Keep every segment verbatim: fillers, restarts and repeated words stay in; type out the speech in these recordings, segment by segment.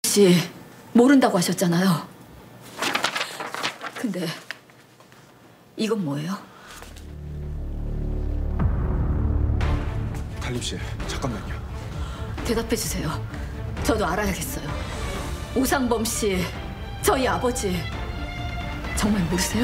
씨 모른다고 하셨잖아요. 근데 이건 뭐예요? 달림 씨, 잠깐만요. 대답해 주세요. 저도 알아야겠어요. 오상범 씨, 저희 아버지 정말 모르세요?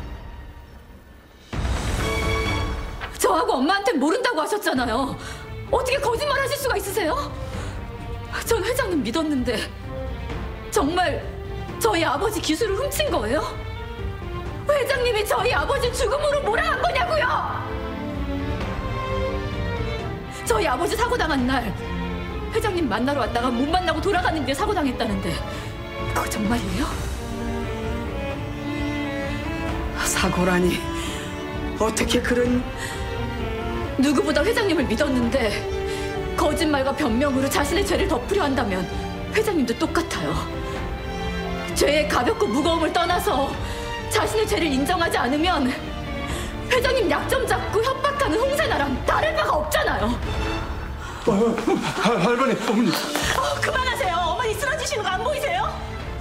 저하고 엄마한테 모른다고 하셨잖아요. 어떻게 거짓말하실 수가 있으세요? 전 회장님 믿었는데 정말 저희 아버지 기술을 훔친 거예요? 회장님이 저희 아버지 죽음으로 몰아간 거냐고요! 저희 아버지 사고 당한 날 회장님 만나러 왔다가 못 만나고 돌아가는 게 사고 당했다는데 그거 정말이에요? 사고라니 어떻게 그런... 누구보다 회장님을 믿었는데 거짓말과 변명으로 자신의 죄를 덮으려 한다면 회장님도 똑같아요. 죄의 가볍고 무거움을 떠나서 자신의 죄를 인정하지 않으면 회장님 약점 잡고 협박하는 홍세나랑 다를 바가 없잖아요. 어, 할, 할머니, 어머니. 어, 그만하세요. 어머니 쓰러지시는 거 안 보이세요?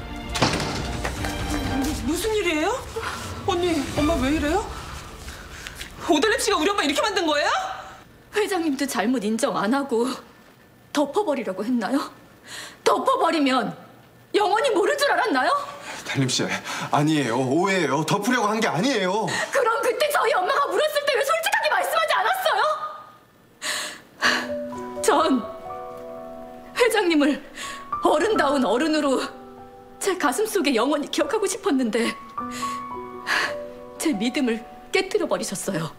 무슨 일이에요? 언니, 엄마 왜 이래요? 오달림 씨가 우리 엄마 이렇게 만든 거예요? 회장님도 잘못 인정 안 하고 덮어버리려고 했나요? 덮어버리면 영원히 모를 줄 알았나요? 달림 씨, 아니에요. 오해예요. 덮으려고 한 게 아니에요. 그럼 그때 저희 엄마가 물었을 때 왜 솔직하게 말씀하지 않았어요? 전 회장님을 어른다운 어른으로 제 가슴속에 영원히 기억하고 싶었는데 제 믿음을 깨뜨려 버리셨어요.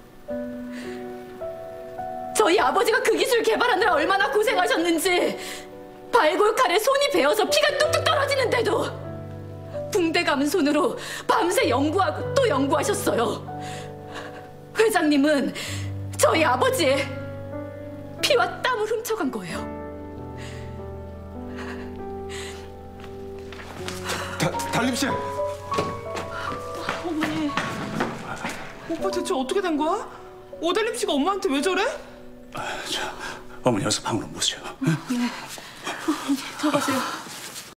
저희 아버지가 그 기술 개발하느라 얼마나 고생하셨는지 발골칼에 손이 베어서 피가 뚝뚝 떨어지는데도 붕대 감은 손으로 밤새 연구하고 또 연구하셨어요. 회장님은 저희 아버지의 피와 땀을 훔쳐간 거예요. 다, 달림 씨! 어머니, 오빠 대체 어떻게 된 거야? 오달림 씨가 엄마한테 왜 저래? 아, 저, 어머니 어서 방으로 모셔. 네. 들어가세요.